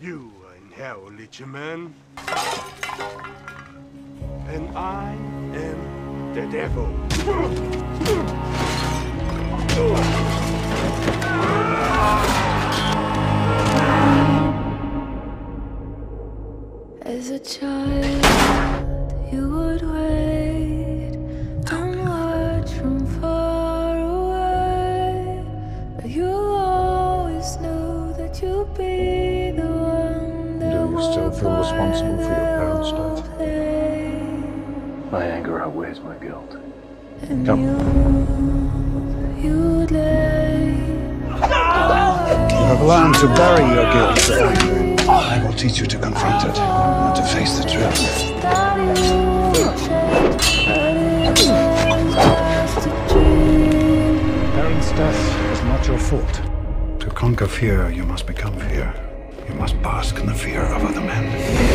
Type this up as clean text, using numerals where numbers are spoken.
You are in hell, Lich Man. And I am the devil. As a child, you would wait and watch from far away, but you always knew that you'd be the one that Do you still feel responsible for your parents' death? My anger outweighs my guilt. And Come. you'd lay. You have learned to bury your guilt. I will teach you to confront it and to face the truth. Parents' death is not your fault. To conquer fear, you must become fear. You must bask in the fear of other men.